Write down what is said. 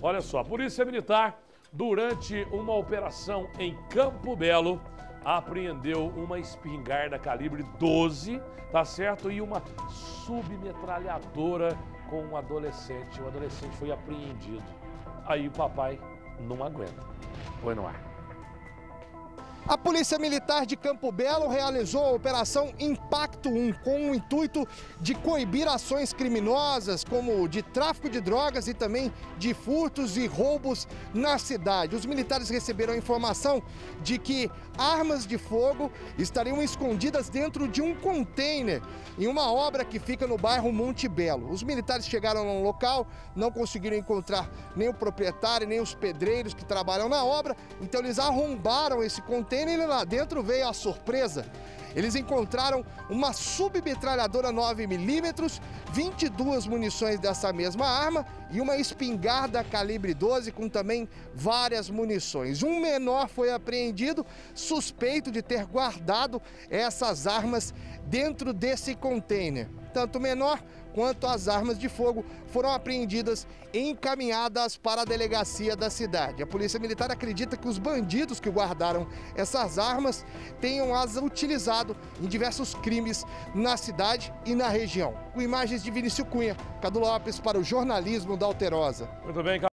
Olha só, a Polícia Militar, durante uma operação em Campo Belo, apreendeu uma espingarda calibre 12, tá certo? E uma submetralhadora com um adolescente. O adolescente foi apreendido. Aí o papai não aguenta. Põe no ar. A Polícia Militar de Campo Belo realizou a Operação Impacto 1 com o intuito de coibir ações criminosas como de tráfico de drogas e também de furtos e roubos na cidade. Os militares receberam a informação de que armas de fogo estariam escondidas dentro de um container em uma obra que fica no bairro Monte Belo. Os militares chegaram no local, não conseguiram encontrar nem o proprietário, nem os pedreiros que trabalham na obra, então eles arrombaram esse container e lá dentro veio a surpresa. Eles encontraram uma submetralhadora 9mm, 22 munições dessa mesma arma e uma espingarda calibre 12 com também várias munições. Um menor foi apreendido, suspeito de ter guardado essas armas dentro desse container. Tanto o menor quanto as armas de fogo foram apreendidas e encaminhadas para a delegacia da cidade. A Polícia Militar acredita que os bandidos que guardaram essas armas tenham as utilizado em diversos crimes na cidade e na região. Com imagens de Vinícius Cunha, Cadu Lopes para o jornalismo da Alterosa. Muito bem,